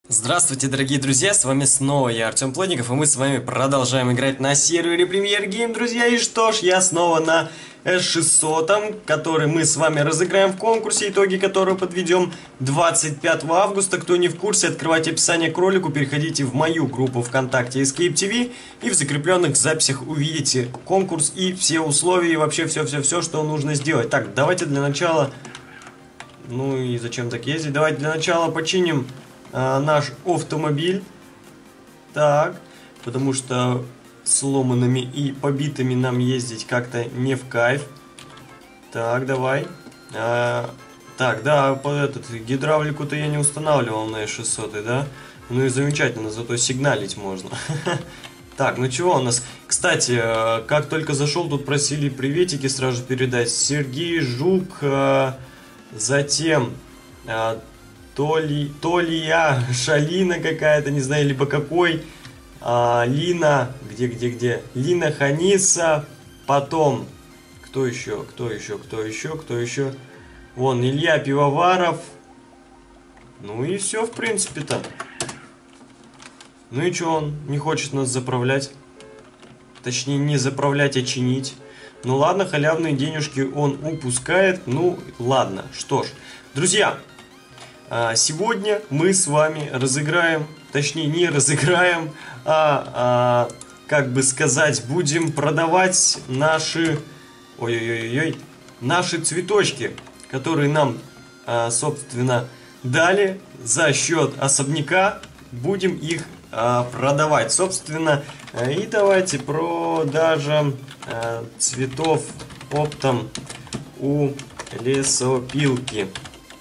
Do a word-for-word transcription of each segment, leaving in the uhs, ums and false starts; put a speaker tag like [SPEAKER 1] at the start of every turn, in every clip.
[SPEAKER 1] Здравствуйте, дорогие друзья, с вами снова я, Артем Плотников, и мы с вами продолжаем играть на сервере Premier Game, друзья. И что ж, я снова на эс шестьсот, который мы с вами разыграем в конкурсе, итоги которого подведем двадцать пятого августа. Кто не в курсе, открывайте описание к ролику, переходите в мою группу ВКонтакте Escape ти ви, и в закрепленных записях увидите конкурс и все условия, и вообще все-все-все, что нужно сделать. Так, давайте для начала... Ну и зачем так ездить? Давайте для начала починим... А, наш автомобиль. Так, потому что сломанными и побитыми нам ездить как-то не в кайф. Так, давай. А, так, да, по этот гидравлику-то я не устанавливал на эс шестьсот, да? Ну и замечательно, зато сигналить можно. Так, ну чего у нас? Кстати, как только зашел, тут просили приветики сразу передать. Сергей Жук, затем... То ли, то ли я, Шалина какая-то, не знаю, либо какой, а, Лина, где, где, где, Лина Ханиса, потом, кто еще, кто еще, кто еще, кто еще, вон, Илья Пивоваров, ну и все, в принципе-то. Ну и что, он не хочет нас заправлять, точнее, не заправлять, а чинить. Ну ладно, халявные денежки он упускает, ну ладно, что ж, друзья. Сегодня мы с вами разыграем, точнее не разыграем, а, а как бы сказать, будем продавать наши, ой-ой-ой-ой, наши цветочки, которые нам, а, собственно, дали за счет особняка. Будем их а, продавать, собственно, и давайте продажа а, цветов оптом у лесопилки.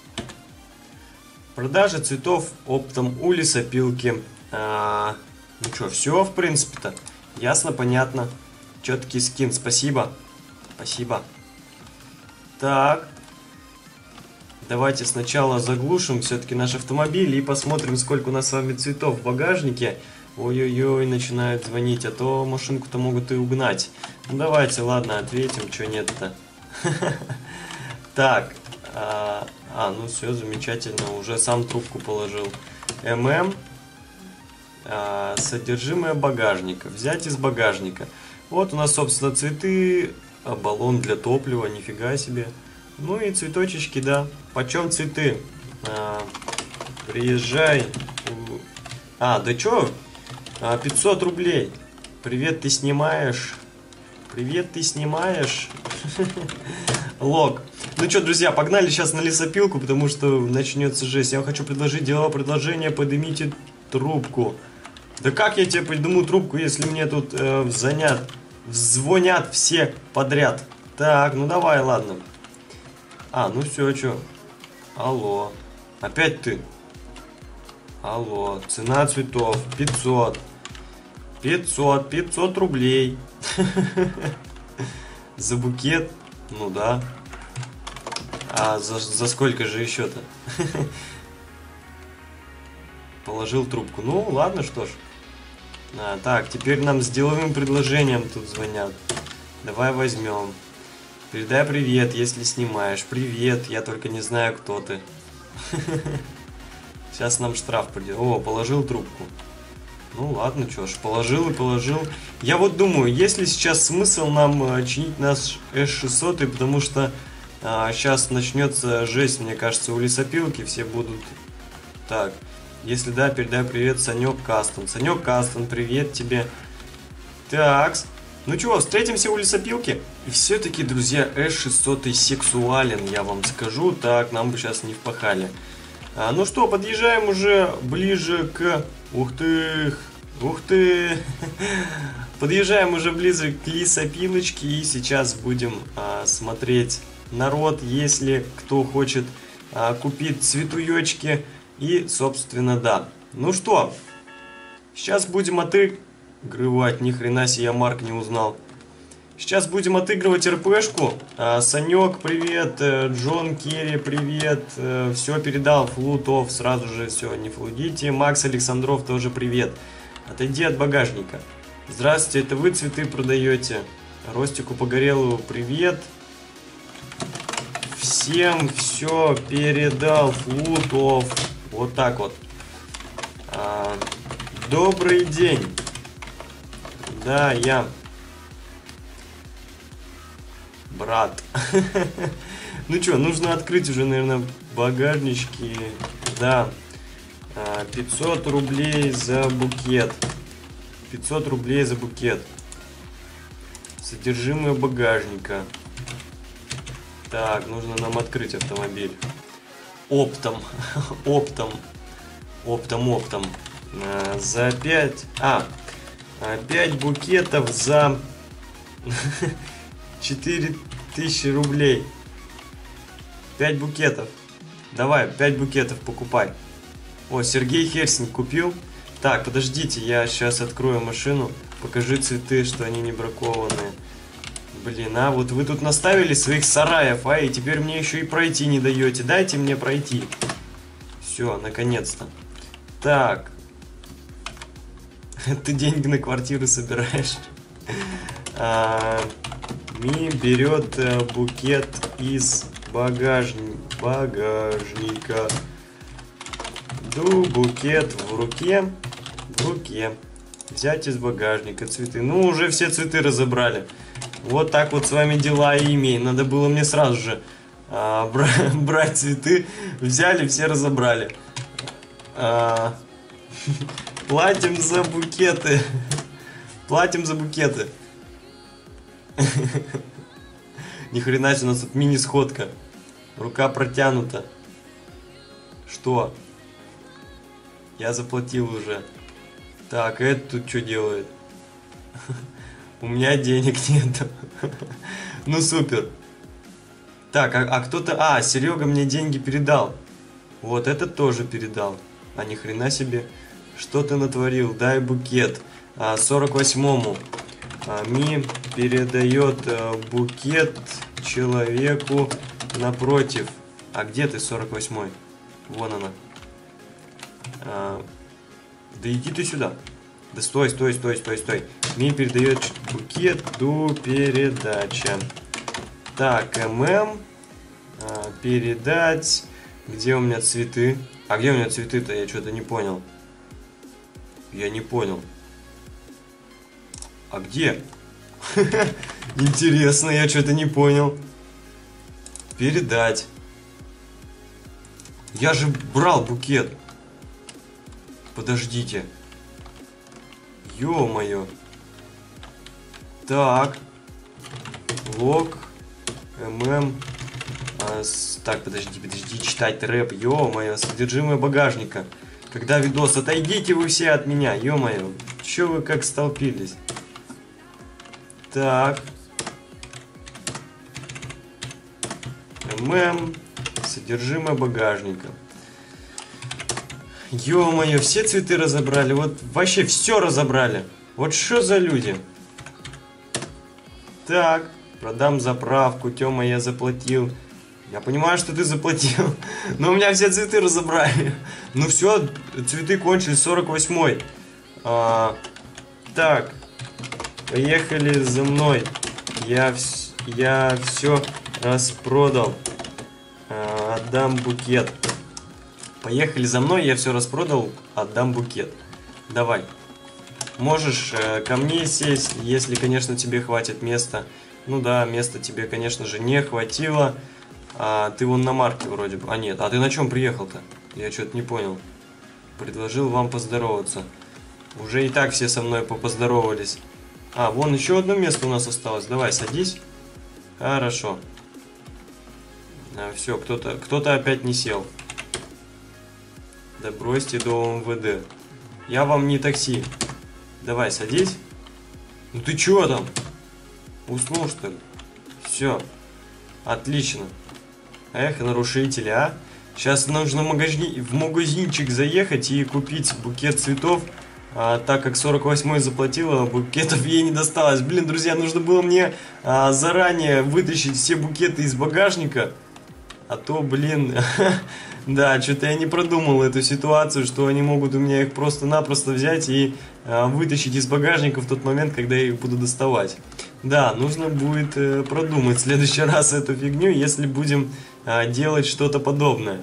[SPEAKER 1] Продажа цветов оптом у лесопилки. А, ну что, все, в принципе-то. Ясно, понятно. Четкий скин, спасибо. Спасибо. Так. Давайте сначала заглушим все-таки наш автомобиль и посмотрим, сколько у нас с вами цветов в багажнике. Ой-ой-ой, начинают звонить, а то машинку-то могут и угнать. Ну давайте, ладно, ответим, что нет-то. Так. А, ну все, замечательно, уже сам трубку положил. ММ. А, содержимое багажника. Взять из багажника. Вот у нас, собственно, цветы. А, баллон для топлива, нифига себе. Ну и цветочечки, да. Почем цветы? А, приезжай. А, да чё? А, пятьсот рублей. Привет, ты снимаешь? Привет, ты снимаешь? Лог. Ну что, друзья, погнали сейчас на лесопилку, потому что начнется жесть. Я вам хочу предложить деловое предложение, поднимите трубку. Да как я тебе подниму трубку, если мне тут э, звонят, звонят все подряд? Так, ну давай, ладно. А, ну все, что? Алло. Опять ты? Алло. Цена цветов. пятьсот. пятьсот. пятьсот рублей. За букет? Ну да. А за, за сколько же еще-то? Положил трубку. Ну, ладно, что ж. А, так, теперь нам с деловым предложением тут звонят. Давай возьмем. Передай привет, если снимаешь. Привет, я только не знаю, кто ты. Сейчас нам штраф придет. О, положил трубку. Ну ладно, что ж, положил и положил. Я вот думаю, есть ли сейчас смысл нам э, чинить наш эс шестьсот, потому что э, сейчас начнется жесть, мне кажется, у лесопилки все будут. Так, если да, передай привет, Санек Кастон. Санек Кастон, привет тебе. Так, ну чего, встретимся у лесопилки? И все-таки, друзья, эс шестьсот сексуален, я вам скажу. Так, нам бы сейчас не впахали. А, ну что, подъезжаем уже ближе к... Ух ты! Ух ты! Подъезжаем уже ближе к лесопилочке. И сейчас будем а, смотреть народ, если кто хочет а, купить цветуечки. И, собственно, да. Ну что, сейчас будем отыгрывать. Ни хрена себе, я Марк не узнал. Сейчас будем отыгрывать РПшку. А, Санек, привет. Джон Керри, привет. Все передал. Флутов, сразу же все, не флудите. Макс Александров, тоже привет. Отойди от багажника. Здравствуйте, это вы цветы продаете? Ростику Погорелову, привет. Всем все передал Флутов. Вот так вот. А, добрый день. Да, я. Брат. Ну что, нужно открыть уже, наверное, багажнички. Да. пятьсот рублей за букет. пятьсот рублей за букет. Содержимое багажника. Так, нужно нам открыть автомобиль. Оптом. Оптом. Оптом, оптом. А, за пять... А, пять букетов за четыре тысячи рублей. пять букетов. Давай, пять букетов покупай. О, Сергей Херсинг купил. Так, подождите, я сейчас открою машину. Покажи цветы, что они не бракованные. Блин, а вот вы тут наставили своих сараев, а, и теперь мне еще и пройти не даете. Дайте мне пройти. Все, наконец-то. Так. Ты деньги на квартиру собираешь. А, Ми берет а, букет из багажни... багажника. Ду букет в руке. В руке. Взять из багажника цветы. Ну, уже все цветы разобрали. Вот так вот с вами дела и имеем. Надо было мне сразу же а, бра брать цветы. Взяли, все разобрали. А, платим за букеты. Платим за букеты. Ни хрена себе, у нас тут мини-сходка. Рука протянута. Что? Я заплатил уже. Так, это тут что делает? У меня денег нет. Ну супер. Так, а, а кто-то... А, Серега мне деньги передал. Вот, этот тоже передал. А ни хрена себе. Что ты натворил? Дай букет. А, сорок восьмому. А, Ми передает а, букет человеку напротив. А где ты, сорок восьмой? Вон она. А, да иди ты сюда. Да стой, стой, стой, стой, стой. Ми передает букет до передача. Так, ММ. А, передать. Где у меня цветы? А где у меня цветы-то? Я что-то не понял. Я не понял. А где? Интересно, я что-то не понял. Передать. Я же брал букет. Подождите. Ё-моё. Так. Лог. ММ. А, с... Так, подожди, подожди, читать рэп. Ё-моё, содержимое багажника. Когда видос? Отойдите вы все от меня. Ё-моё. Чё вы как столпились? Так. ММ. Содержимое багажника. Ё-моё, все цветы разобрали. Вот вообще все разобрали. Вот что за люди? Так, продам заправку. Тёма, я заплатил. Я понимаю, что ты заплатил. Но у меня все цветы разобрали. Ну все, цветы кончились. сорок восьмой. А, так. Поехали за мной. Я, вс я все распродал. А, отдам букет. Поехали за мной, я все распродал, отдам букет. Давай. Можешь э, ко мне сесть, если, конечно, тебе хватит места. Ну да, места тебе, конечно же, не хватило. А, ты вон на марке вроде бы. А нет, а ты на чем приехал-то? Я что-то не понял. Предложил вам поздороваться. Уже и так все со мной попоздоровались. А, вон еще одно место у нас осталось. Давай, садись. Хорошо. А, все, кто-то кто-то опять не сел. Да бросьте до МВД. Я вам не такси. Давай, садись. Ну ты чё там? Уснул, что ли? Все. Отлично. Эх, нарушители, а? Сейчас нужно в, магазин, в магазинчик заехать и купить букет цветов. А, так как сорок восьмой заплатила, букетов ей не досталось. Блин, друзья, нужно было мне а, заранее вытащить все букеты из багажника. А то, блин, да, что-то я не продумал эту ситуацию, что они могут у меня их просто-напросто взять и а, вытащить из багажника в тот момент, когда я их буду доставать. Да, нужно будет э, продумать в следующий раз эту фигню, если будем а, делать что-то подобное.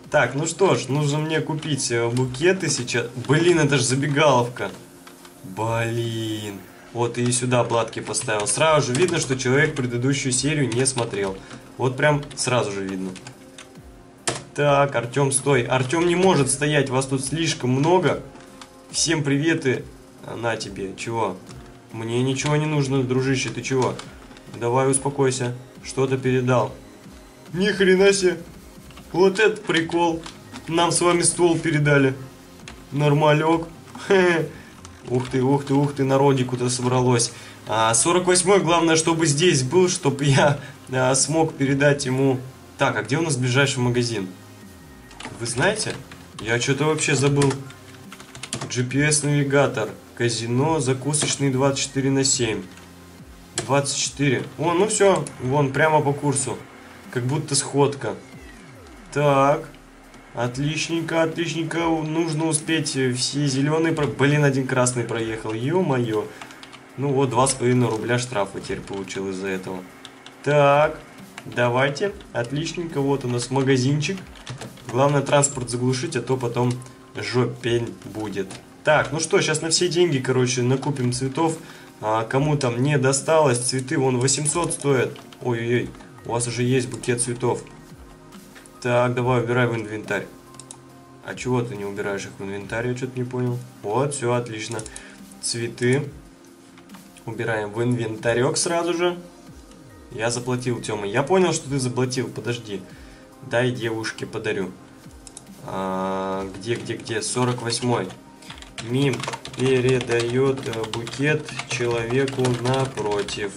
[SPEAKER 1] Так, ну что ж, нужно мне купить букеты сейчас. Блин, это же забегаловка. Блин. Вот и сюда платки поставил. Сразу же видно, что человек предыдущую серию не смотрел. Вот прям сразу же видно. Так, Артем, стой. Артем не может стоять, вас тут слишком много. Всем приветы. На тебе. Чего? Мне ничего не нужно, дружище, ты чего? Давай успокойся. Что-то передал. Ни хрена себе. Вот это прикол. Нам с вами ствол передали. Нормалек. Ух ты, ух ты, ух ты, народику-то собралось. А, сорок восьмой, главное, чтобы здесь был, чтобы я а, смог передать ему... Так, а где у нас ближайший магазин? Вы знаете? Я что-то вообще забыл. джи пи эс-навигатор. Казино, закусочный двадцать четыре на семь. двадцать четыре. О, ну все, вон, прямо по курсу. Как будто сходка. Так. Отличненько, отличненько. Нужно успеть все зеленые... Про... Блин, один красный проехал. Ё-моё. Ну вот, два с половиной рубля штрафа теперь получил из-за этого. Так. Давайте. Отличненько. Вот у нас магазинчик. Главное транспорт заглушить, а то потом жопень будет. Так, ну что, сейчас на все деньги, короче, накупим цветов. А, кому там не досталось, цветы вон восемьсот стоят. Ой-ой-ой, у вас уже есть букет цветов. Так, давай, убирай в инвентарь. А чего ты не убираешь их в инвентарь, я что-то не понял. Вот, все, отлично. Цветы убираем в инвентарек сразу же. Я заплатил, Тёма. Я понял, что ты заплатил, подожди. Дай девушке подарю. А, где, где, где? сорок восьмой. Мим передает букет человеку напротив.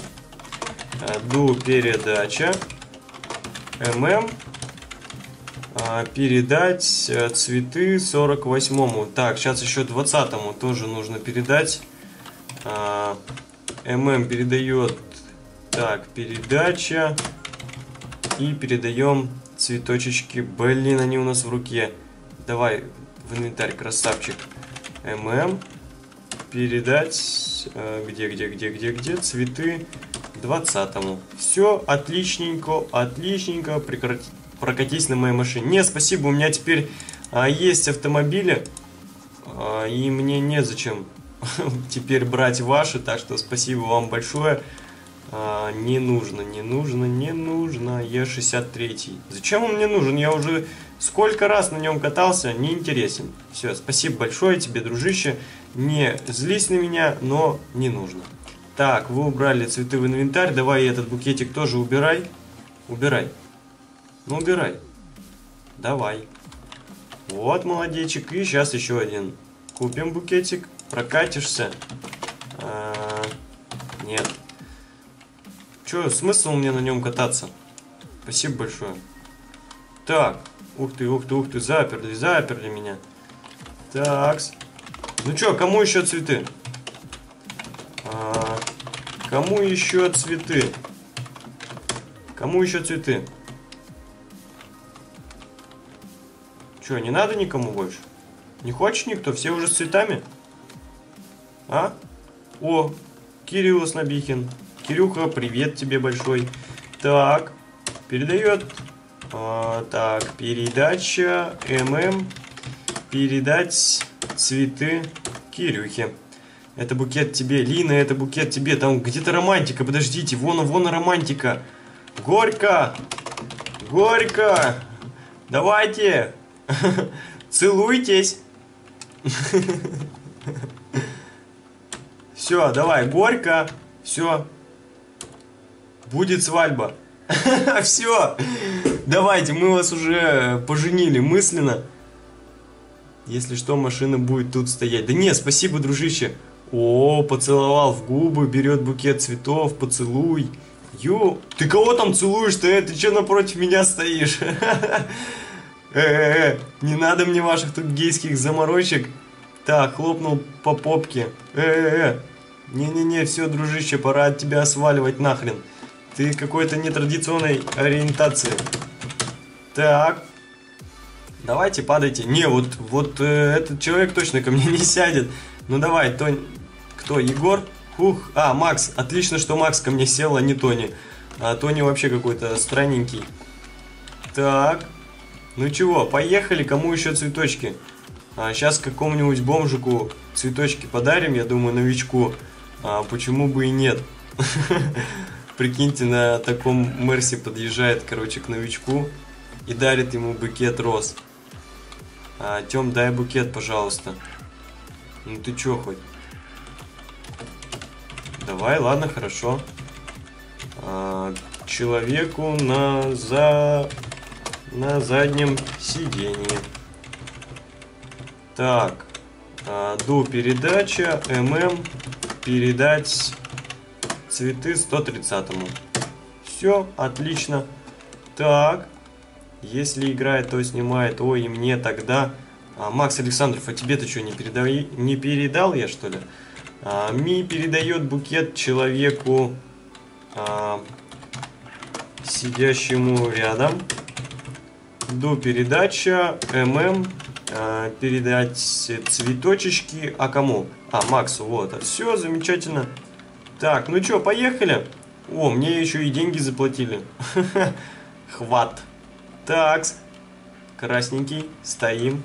[SPEAKER 1] Ду передача. ММ. Передать цветы сорок восьмому. Так, сейчас еще двадцатому тоже нужно передать. ММ передает. Так, передача. И передаем цветочечки. Блин, они у нас в руке. Давай в инвентарь, красавчик. ММ. Передать. Где, где, где, где, где? Цветы двадцатому. Все, отличненько, отличненько. Прекратить. Прокатись на моей машине. Не, спасибо, у меня теперь а, есть автомобили, а, и мне незачем теперь брать ваши, так что спасибо вам большое. А, не нужно, не нужно, не нужно. Е шестьдесят три. Зачем он мне нужен? Я уже сколько раз на нем катался, не интересен. Все, спасибо большое тебе, дружище. Не злись на меня, но не нужно. Так, вы убрали цветы в инвентарь. Давай этот букетик тоже убирай. Убирай. Ну, убирай. Давай. Вот, молодечек. И сейчас еще один. Купим букетик. Прокатишься. А, нет. Че, смысл мне на нем кататься? Спасибо большое. Так. Ух ты, ух ты, ух ты. Заперли, заперли меня. Такс. Ну что, кому еще цветы? А, кому еще цветы? Кому еще цветы? Че, не надо никому больше? Не хочет никто? Все уже с цветами? А? О, Кирилл Снобихин. Кирюха, привет тебе большой. Так, передает. А, так, передача ММ. Передать цветы Кирюхе. Это букет тебе. Лина, это букет тебе. Там где-то романтика. Подождите, вон, вон романтика. Горько. Горько. Давайте. Целуйтесь. Все, давай, горько. Все. Будет свадьба. Все. Давайте, мы вас уже поженили мысленно. Если что, машина будет тут стоять. Да не, спасибо, дружище. О, поцеловал в губы, берет букет цветов, поцелуй. Ё, ты кого там целуешь-то? Ты че напротив меня стоишь? Э-э-э, не надо мне ваших тут гейских заморочек. Так, хлопнул по попке. Э-э-э, не-не-не, все, дружище, пора от тебя сваливать нахрен. Ты какой-то нетрадиционной ориентации. Так. Давайте, падайте. Не, вот, вот э, этот человек точно ко мне не сядет. Ну давай, Тонь. Кто, Егор? Ух, а, Макс. Отлично, что Макс ко мне сел, а не Тони. А Тони вообще какой-то странненький. Так. Ну чего, поехали, кому еще цветочки? А, сейчас какому-нибудь бомжику цветочки подарим, я думаю, новичку. А, почему бы и нет? Прикиньте, на таком Мерси подъезжает, короче, к новичку и дарит ему букет роз. А, Тём, дай букет, пожалуйста. Ну ты чё хоть? Давай, ладно, хорошо. А, человеку на за на заднем сидении. Так, а, до передача ММ передать цветы сто тридцатому. Все, отлично. Так, если играет, то снимает. Ой, и мне тогда. А, Макс Александров, а тебе-то что, не передал, не передал я, что ли? А, Ми передает букет человеку, а, сидящему рядом. До передача ММ а, передать цветочечки. А кому? А, Максу, вот. Все, замечательно. Так, ну что, поехали? О, мне еще и деньги заплатили. Хват. Так, красненький, стоим.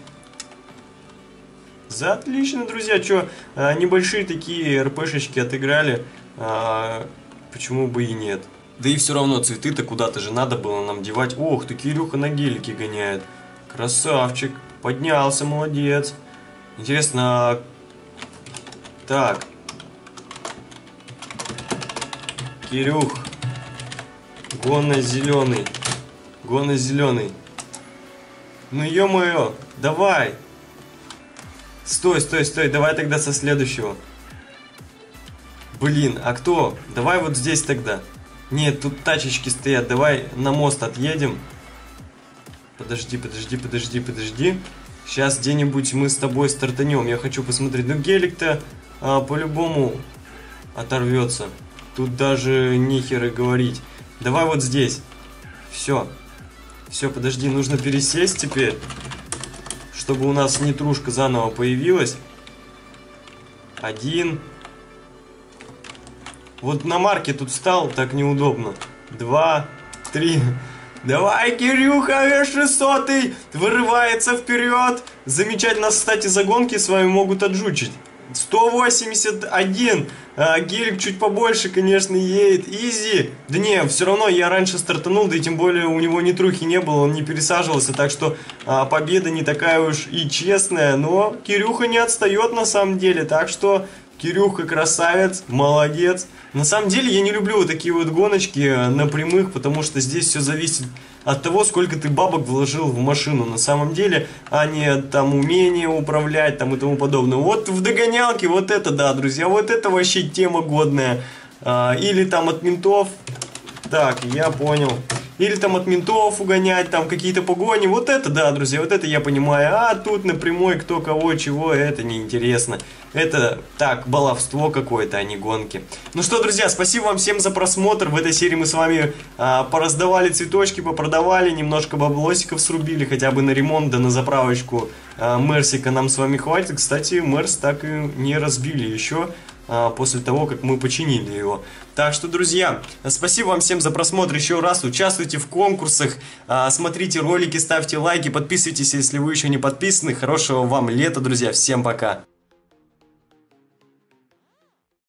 [SPEAKER 1] За отлично, друзья. Что, небольшие такие РПшечки отыграли. А, почему бы и нет? Да и все равно цветы-то куда-то же надо было нам девать. Ох, ты, Кирюха на гелике гоняет. Красавчик. Поднялся, молодец. Интересно, а... так. Кирюх. Гонно-зеленый. Гонно-зеленый. Ну ё-моё, давай. Стой, стой, стой, давай тогда со следующего. Блин, а кто? Давай вот здесь тогда. Нет, тут тачечки стоят, давай на мост отъедем. Подожди, подожди, подожди, подожди. Сейчас где-нибудь мы с тобой стартанем. Я хочу посмотреть. Ну гелик-то а, по-любому оторвется. Тут даже нехер и говорить. Давай вот здесь. Все. Все, подожди, нужно пересесть теперь. Чтобы у нас нитрушка заново появилась. Один. Вот на марке тут встал, так неудобно. Два, три. Давай, Кирюха, эс шестьсот вырывается вперед. Замечательно, кстати, загонки с вами могут отжучить. сто восемьдесят один. А, гелик чуть побольше, конечно, едет. Изи. Да не, все равно я раньше стартанул, да и тем более у него нитрухи не было, он не пересаживался. Так что а, победа не такая уж и честная. Но Кирюха не отстает на самом деле. Так что Кирюха красавец, молодец. На самом деле я не люблю вот такие вот гоночки на прямых, потому что здесь все зависит от того, сколько ты бабок вложил в машину на самом деле, а не там умение управлять там и тому подобное. Вот в догонялке вот это, да, друзья, вот это вообще тема годная. А, или там от ментов. Так, я понял. Или там от ментов угонять, там какие-то погони. Вот это, да, друзья, вот это я понимаю. А тут напрямую кто кого чего, это неинтересно. Это так, баловство какое-то, а не гонки. Ну что, друзья, спасибо вам всем за просмотр. В этой серии мы с вами а, пораздавали цветочки, попродавали, немножко баблосиков срубили, хотя бы на ремонт, да на заправочку а, Мерсика нам с вами хватит. Кстати, Мерс так и не разбили еще а, после того, как мы починили его. Так что, друзья, спасибо вам всем за просмотр еще раз. Участвуйте в конкурсах, а, смотрите ролики, ставьте лайки, подписывайтесь, если вы еще не подписаны. Хорошего вам лета, друзья. Всем пока.